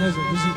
نجم بجيب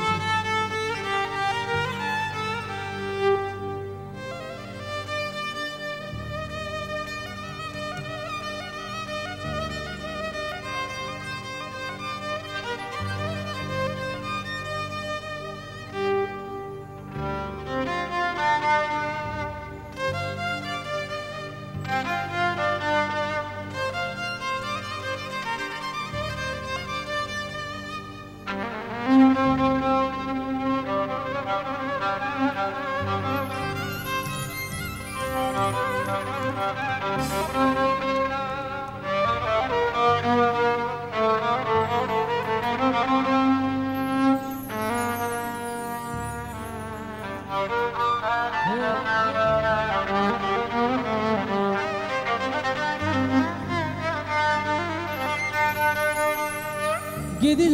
گیدی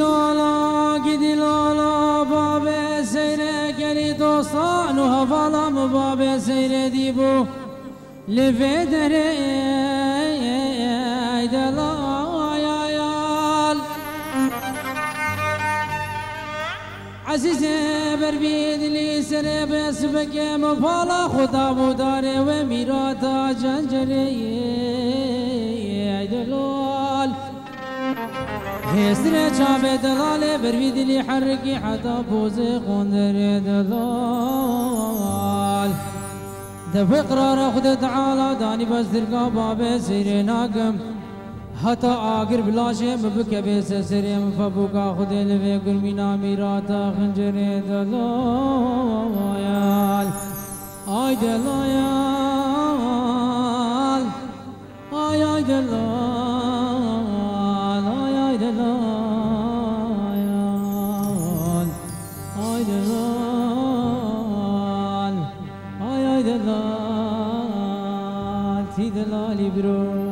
لالا باب سیره گلی دوستان و حوالم باب سیره دیبو لفه دره دلایال عزیز بربید لی سره بس بکم بالا خدا بوداره و میراتا جنجره دلال هستر جاب دلال بربید لی حرکی حتا بوز خندر دلال دفع قرار خود تعالی دانی بس درگاه باب سیر ناگم حتی آگر بلاشه مبکه بیس سریم فبوکا خود لوی گرمینا میراتا خنجر دلایال آی دلایال آی آی دلال آی آی دلایال آی دلال آی آی دلال تی دلالی برو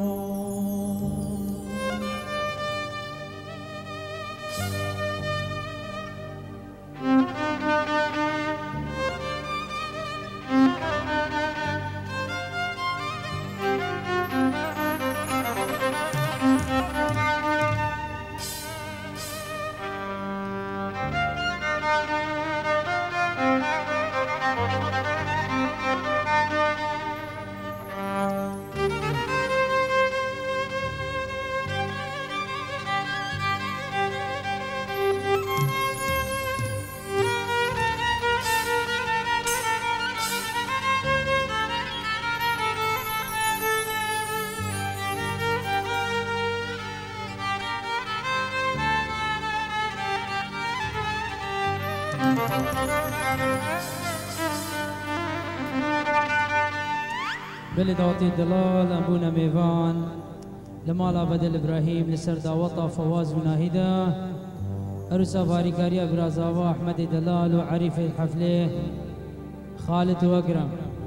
بلي دعوتي الدلال أبونا ميفان لمالا بدل إبراهيم لسر دعوتا فواز وناهدا أرسا فاريكاريا برازاوا أحمد دلال وعريف الحفلة خالد وأكرم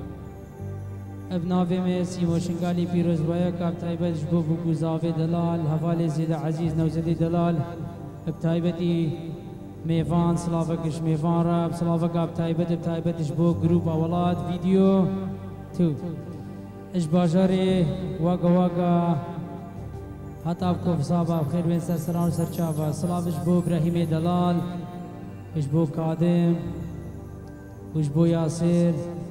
ابن ميسي وشنغالي بيروز بايا كاب تايبت جبوب وقوزاوي دلال هفالي زيد عزيز نوزدي دلال بتايبتي ميفان سلافكش ميفان راب سلافك اب تايبت جبوب جروب أولاد فيديو 2 اش باجاري واقا حتى بكو فصابة بخير بين سرسران وسرچابة سلاف اجبو ابراهيم دلال اجبو قادم اجبو ياسر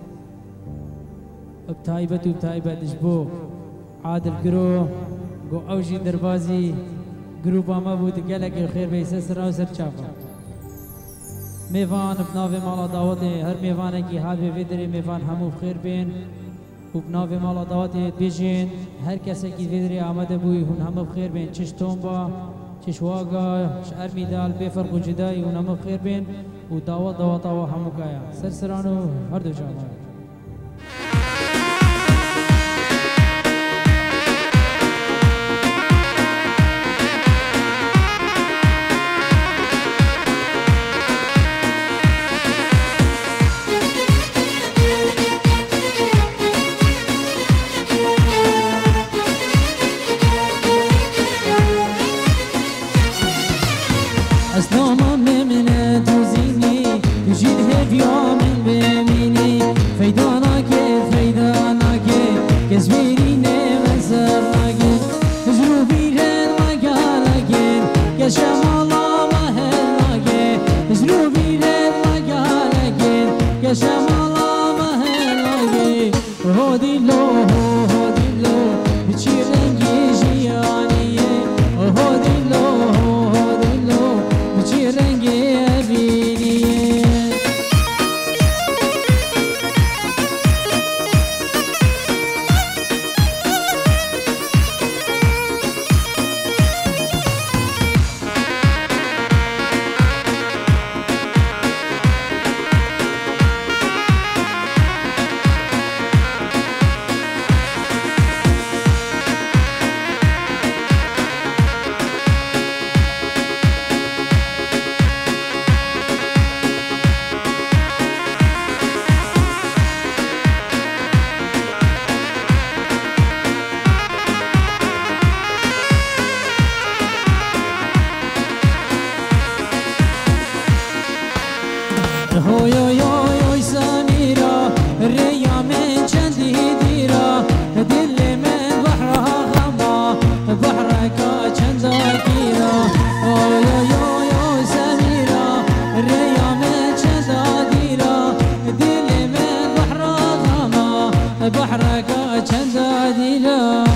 بتايبت اجبو عادل قرو قو اوجي دربازي جروبا ما بود قالك خير بين سرسران وسرچابة ميفان بناوي مالا دعوتي هر ميفانه کی حال بيدري ميفان همو بخير بين و بناوی مالا دعوتی بیشین هر کسی که ویدری آمده بوی هون همه بخیر بین چش تومبا چش واقع شعر میدال بفرق و جدایی هون همه بخیر بین و دعوتا و همو کایا سرسرانو هر دو جامعه شمالا مهلاگی هودی لو بچی رنگی جیانیه هودی لو بچی رنگی بینیه هوی سمیرا ریا من چندی دیرا دل من بحرها غما بحرکا چندا گیرا هوی سمیرا ریا من چندا دیرا دل من بحرها غما بحرکا چندا دیرا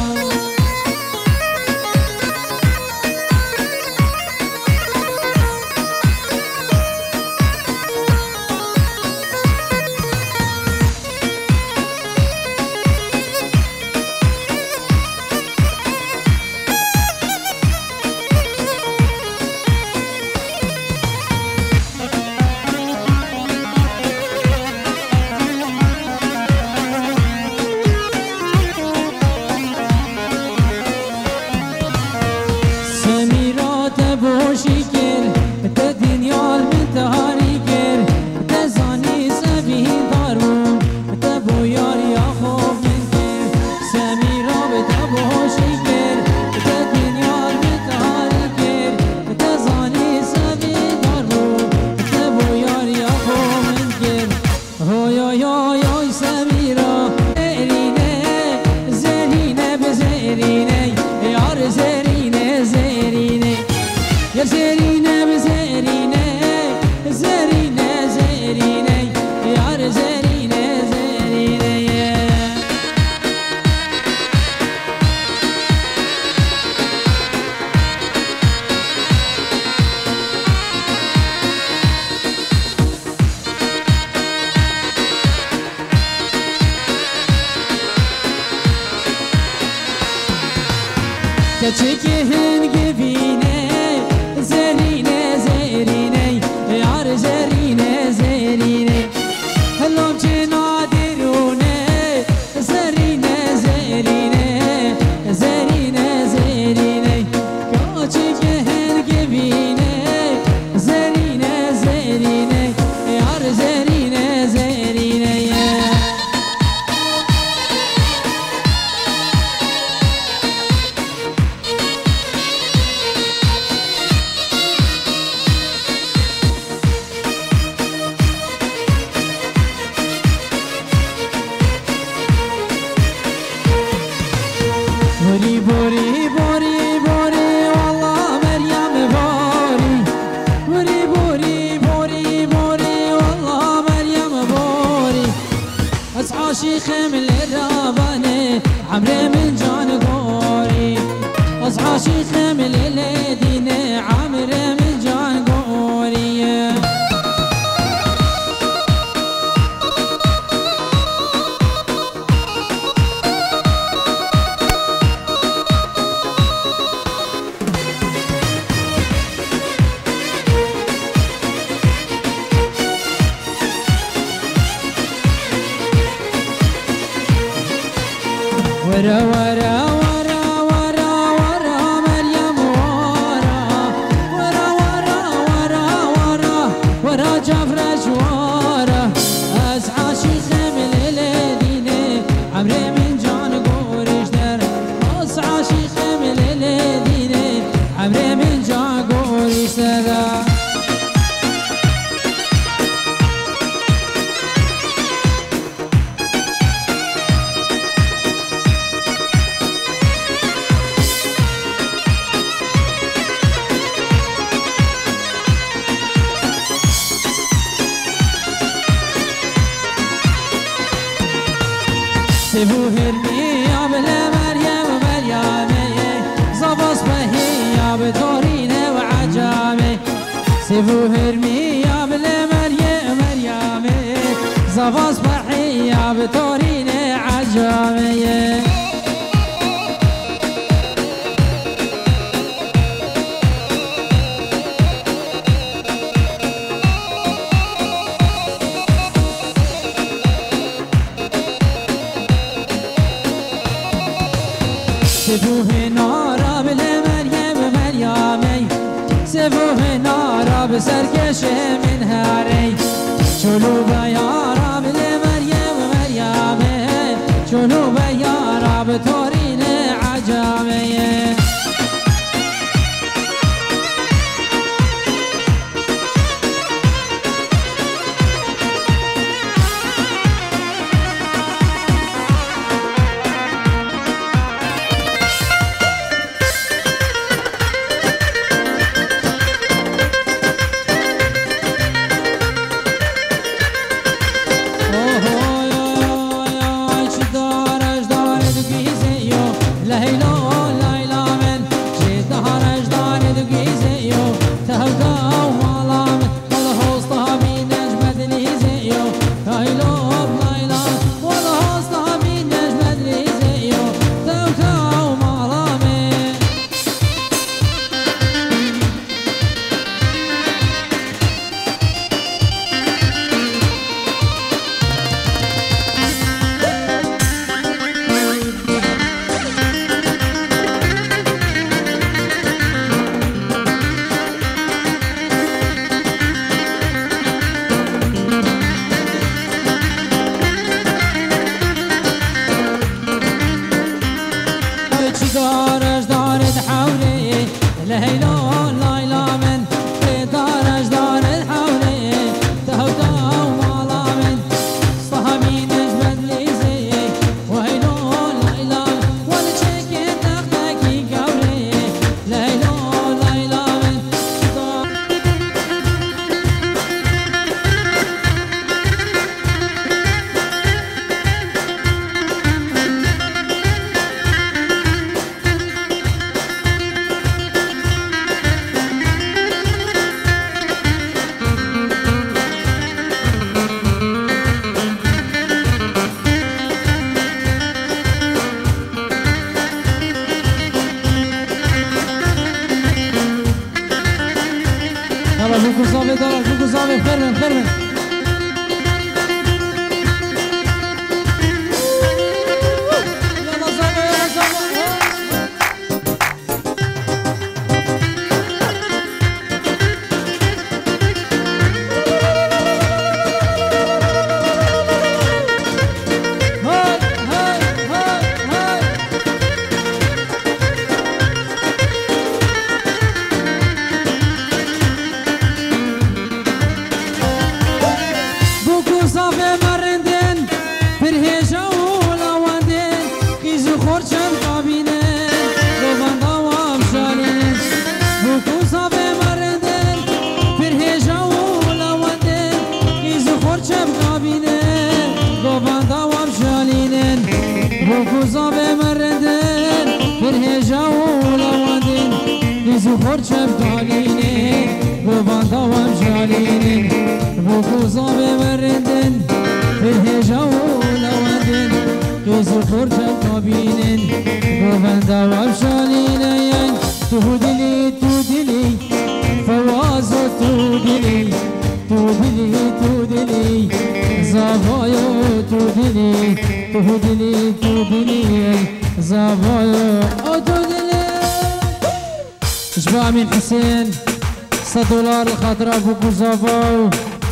Çeki hengivine zerine zerine yar zerine zerine helom cenadirune zerine zerine zerine zerine çeki hengivine zerine zerine yar zerine zerine بوري بوري بوري بوري والله مريم بوري بوري بوري بوري بوري والله مريم بوري أصحى خمل الراباني عمري من جان قوري أصحى خمل الدين عمري من جان قوري ورا ورا ورا ورا ورا مريم ورا ورا ورا ورا ورا ورا جفرش ورا أسعى شيخ من الذين عمري من جان قورش در أسعى شيخ من الذين عمري من جان قورش در سبو هرمی یا بله مریم مریمه زباس بهی یا بدورینه و عجامه سبو هرمی یا بله مریم مریمه زباس بهی یا بدورینه عجامه سفوه نارا بله مریم مریمی سفوه نارا بسرکش من هاری چلو بیارا بله مریم مریمی چلو بیارا بطورین عجامیه $100 الخاطر ابو زافا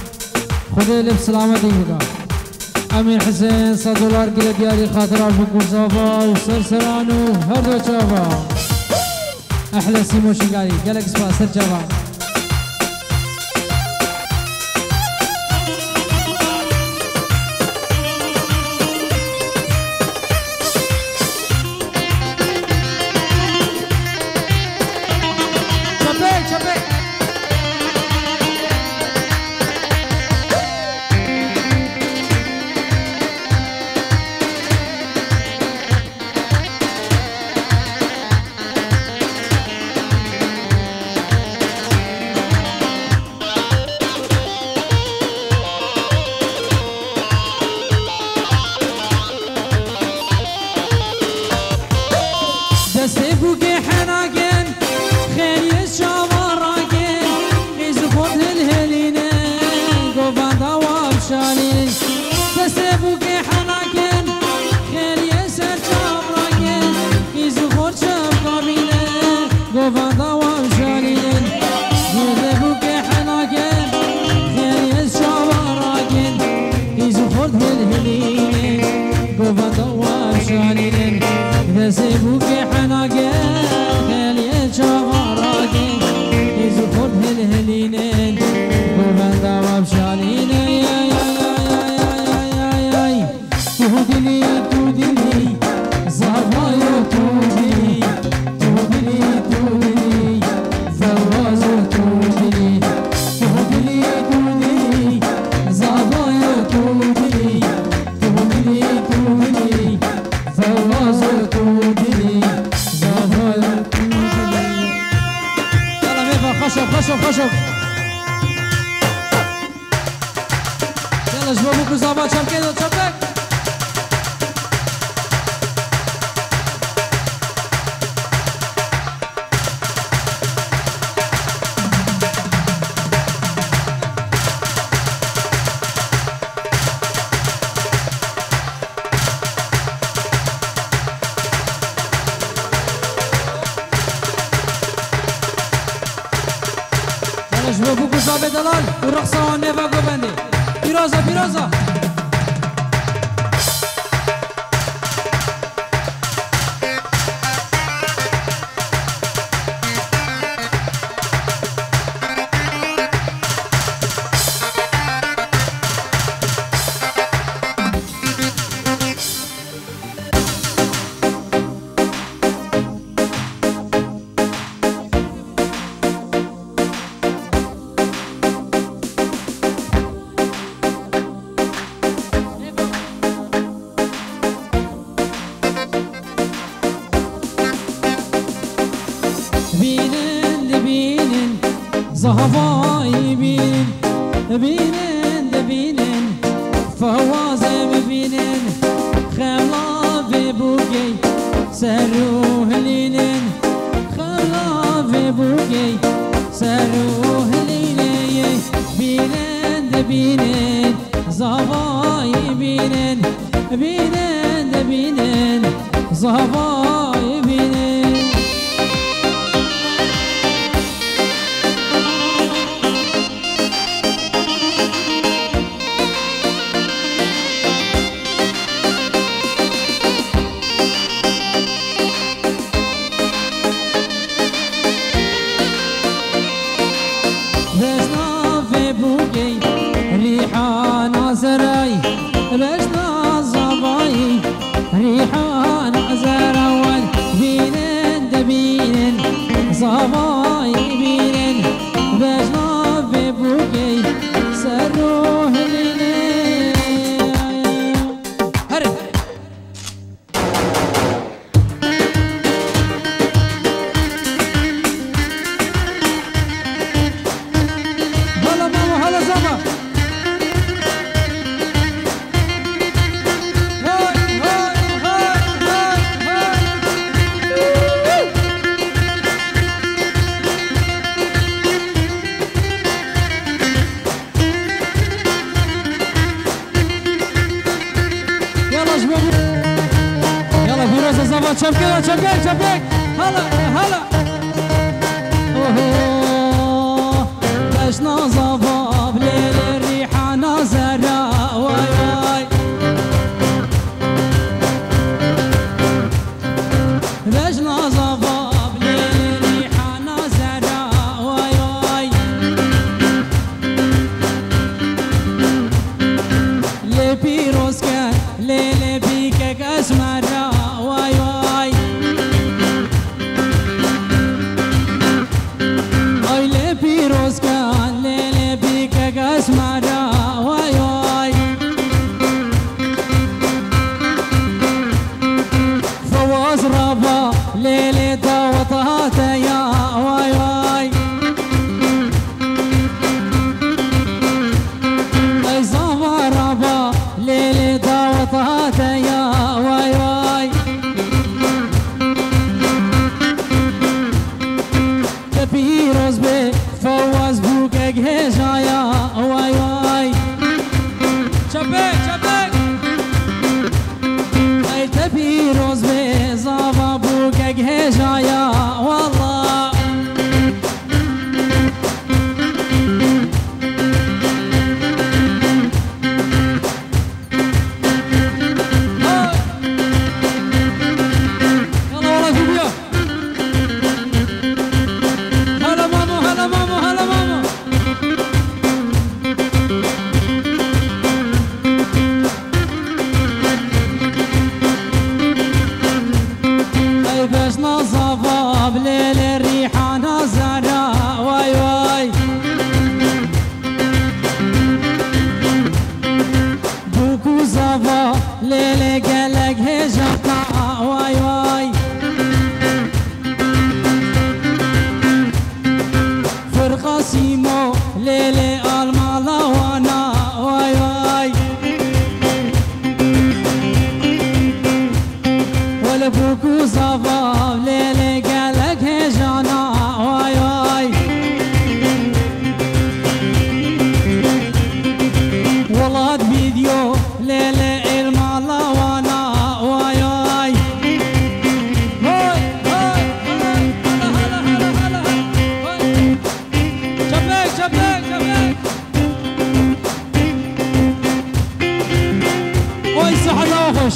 خذي لب سلامتي بقى امين حسين $100 كيلو ديالي خاطر ابو زافا وسرسرانو هردو شافا احلى سيمو شنقالي قالك اسمع سر شافا الهليل قوة وشالين ذسبوك حناقة خلي شغراقي يزفر الهليل قوة وشالين يا يا يا يا يا تودلي تودلي زهرايا تودلي تودلي تودلي زوازو تودلي تودلي تودلي زهرايا تودلي تودلي تودلي زوازو تودلي زهرايا تودلي يلا ميفا خشب خشب خشب يلا جبابوكو زابا چم كده چمك جبابوكو زابا دلال ورقصة والنيفا قبندي بيرازا بيرازا زهواي بين بينن دبينن فوازم بينن خلا في بوقي سروه لينن خلا في بوقي سروه لينن بينن دبينن زهواي بينن بينن دبينن زهواي بينن ريحان زراي رجنا زباي ريحان زراوان بينن دبينن زباي بينن رجنا في بوكي سروه لينن هرب هلا ماما هلا زبا يلا فيروز الزبط شبكة شبكة شبكة هلا هلا اوه لجنا زباب ليل الريحة نازرة واي واي لجنا زباب ليل الريحة نازرة واي واي لبيروز كان ليل بيكك اسمرة واي واي اي لبيروز كان ليل بيكك اسمرة واي واي فواز ربا ليل دوطها يا واي واي اي زما ربا ليل دوطها يا واي واي تبيروز بي فواز بوكك هجايا واي واي شبك شبك اي تبيروز بي زابا بوكك هجايا والله صفا ليلي قالك هجرنا واي واي فرقة سيمو ليلي المالا وانا واي واي والبوكو صفا ليلي قالك هجرنا واي واي ولاد فيديو ليلي المالا وانا واي واي هاي هاي هلا هلا هلا هلا هلا شباك شباك شباك وي صحة وخش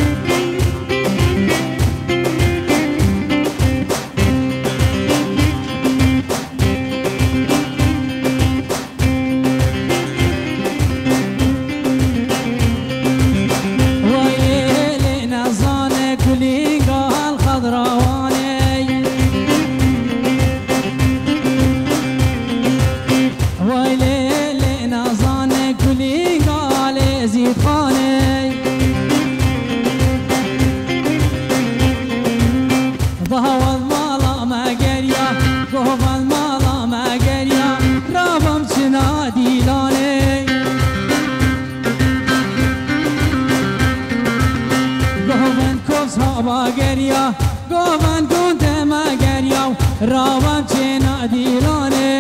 قومن كنت ما قريا راوم چنا ديلاني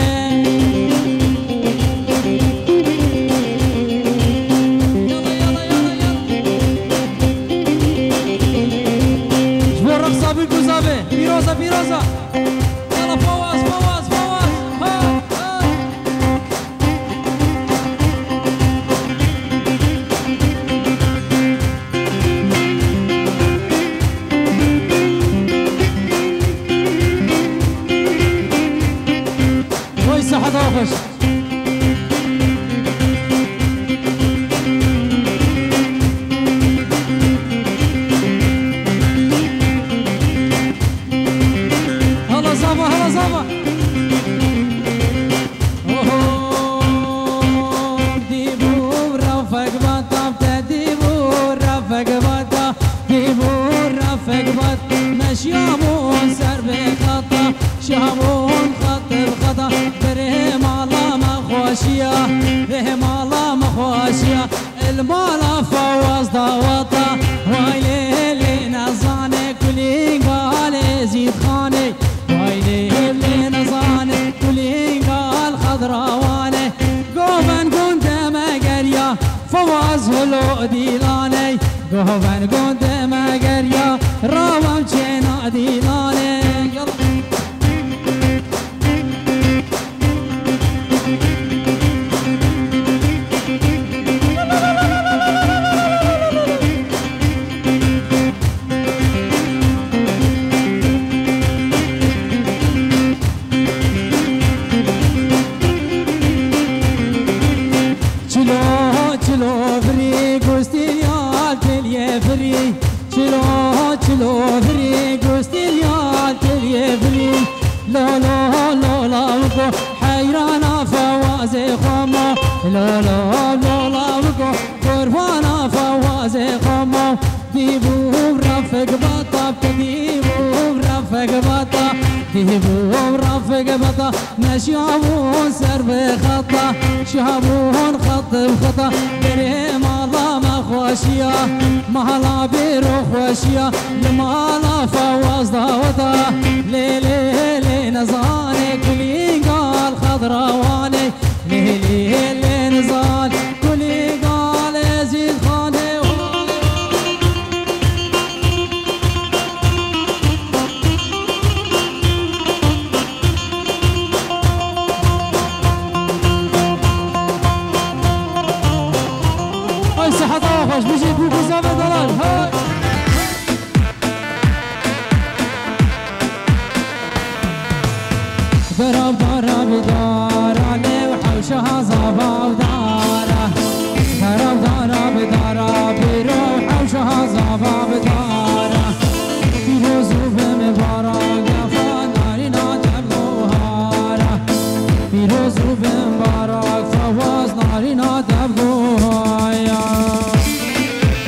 يلا يلا يلا يلا جبور رقصة بالقزابة بيروزة بيروزة يلا فواز فواز فواز ها ها صحة وخش هلا صافا هلا صافا ديبو رفق بطا ديبو رفق بطا ديبو رفق بطا مشيامون سر بخطا شامون خط بخطا برهم الله مخوشيا برهم الله مخوشيا المالا فواز ضوطا ويلي نزاني كلي قال زيد خاني ويلي نزاني كلي قال خضراواني قومن كنت ما قريا فواز هلو ديلاني قومن كنت ما قريا راوم چنا ديلاني يلا چلو فری گوستیلیان تلیه فری لا لا لا لا وکو حیرانا فواز خما لا لا لا لا وکو قربانا فواز خما دیبو رفق بطا دیبو رفق بطا دیبو رفق بطا نشابون سر بخطا شابون خط بخطا برهم الله مخوشيا مهلا بيرو خوشيا لمالا فواز داوتا ليلي لي نزاني كلي قال خضراواني ليلي لي نزاني كلي قال زيد خاني هاي صحة طوخش بيجي بوكو زافة دلال هاي ضرب ضرب داراني وحوشها زافا وداره ضرب ضرب ضرب بيروح وحوشها زافا وداره فيروز وبمبارك فنارنا تبلوهاره فيروز وبمبارك فواز نارنا تبلوهايا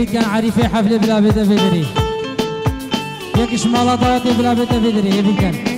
يبيت كان عريفة حفلة بلا بيت فيدري يكش مالا طواتي بلا بيت فيدري يبيت كان